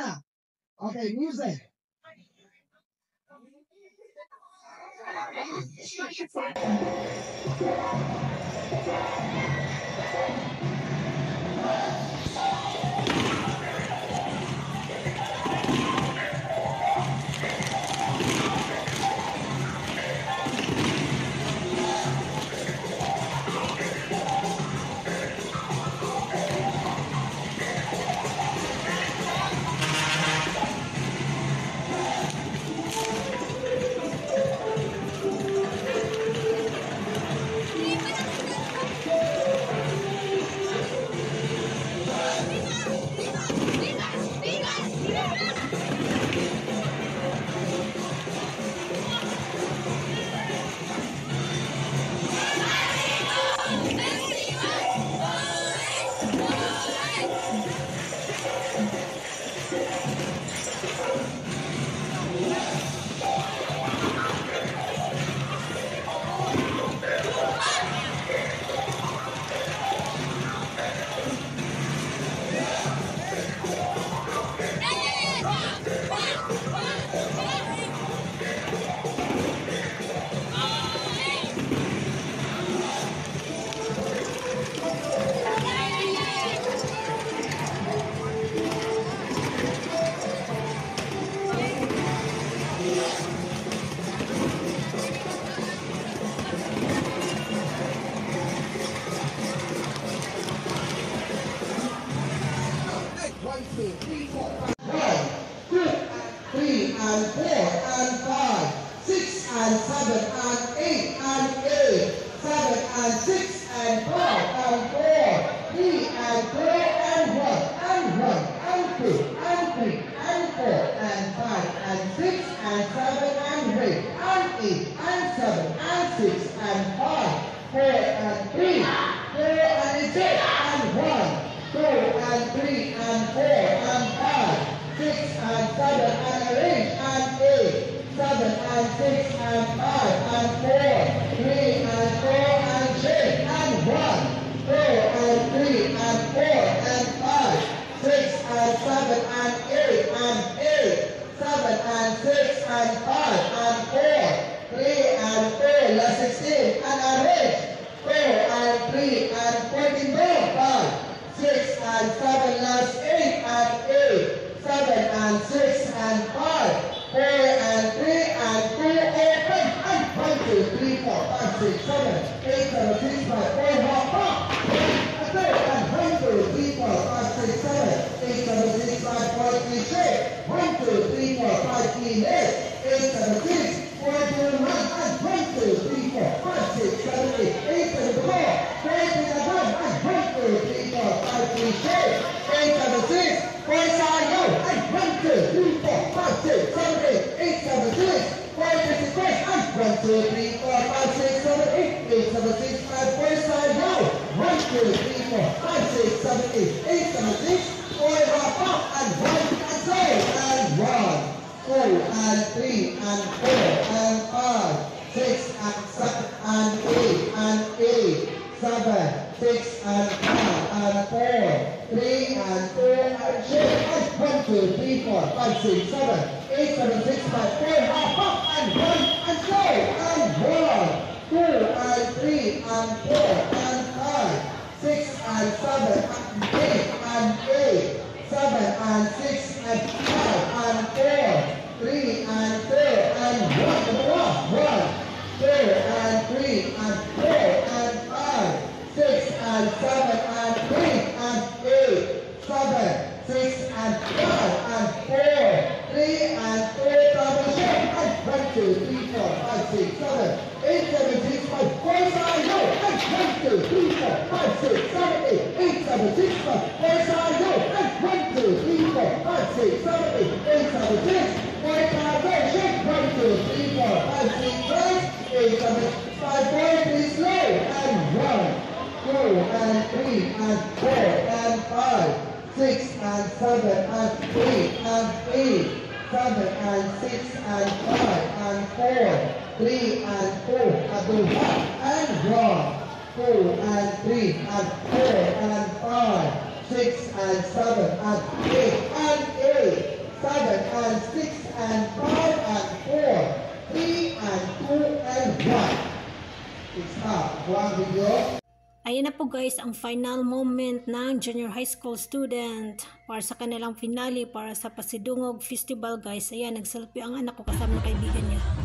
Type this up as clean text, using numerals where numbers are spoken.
na. Okay, music. One, two, three, four, five. One, two, three, and four, and five, six, and seven, and eight, seven, and six, and five, and four, three, and four, and two, and three, and four, and five, and six, and seven, and eight, and seven, and six, and five, four, and three, and six, and one. 2 and 3 and 4 and 5, 6 and 7 and 8, 7 and 6 and 5 and 4, 3 and 4 and 6 and 1, 2 and 3 and 4 and 5, 6 and 7 and 8, 7 and 6 and 5 and 4, 3 and 4, last 16 and arrange, 4 and 3 and 14 more, 5. 6 and 7 last 8 and 7 and 6 and 5, 4 and 3 and 2 open and 1, 2, 3, 4, 5, 6, 7, 8, 7, 6, 5, 4, walk up and 1, 2, 3, 4, 5, 6, 7, 8, 7, 6, 5, 4, 3, 6, 1, 2, 3, 4, 5, 3, 8, 7, 6, 4, 2, 1 and 1, 2, 3, 4, 5, 6, 7, 8, 7, 4, 4, 3, 5, 3, 6, 8, 7, 6, 4 side go, and 1, 2, 3, 4, 5, 6, 7, 8, 7, 6, 4, 6, and 1, 2, 3, 4, 5, 6, 7, 8, 7, 6, 5, 4 side go, 1, 2, 3, 4, 5, 6, 7, 8, 7, 6, 4 rock up, and 1, and go, and 1, 2, and 3, and 4, and 5, 6, and 7, and 8, 7, 6 and 5 and 4, 3 and 2 and 6 and 1, 2, 3, 4, 5, 6, 7, 8, 7, 6, 5, 4, half up and 1 and go and 1, 2 and 3 and 4 and 5, 6 and 7 and 7 and 6 and 5 and 4, 3 and 2 and 1, 2 and 3 and 4 and 5, 6 and 7 and 7, 6 and 5 and 4, 3 and 4, and 1, 2, 3, 4, 5, 6, 7, 8, 7, 6, 5, 4 side go, and 1, 2, 3, 4, 5, 6, 7, 8, 7, 6, 5, 4 side go, and 1, 2, 3, 4, 5, 6, 7, 8, 7, 6, 4 side go, shake, 1, 2, 3, 4, 5, 6, right, 8, 7, 5, 4, 3, slow, and 1, 2 and 3 and 4 and 5, 6 and 7 and 7 and 6 and 5 and 4, 3 and 4 and 1, 2 and 3 and 4 and 5, 6 and 7 and 8, Ayan na po guys ang final moment ng junior high school student para sa kanilang finale para sa Pasidungog Festival guys. Ayan, nag-selfie ang anak ko kasama ng kaibigan niya.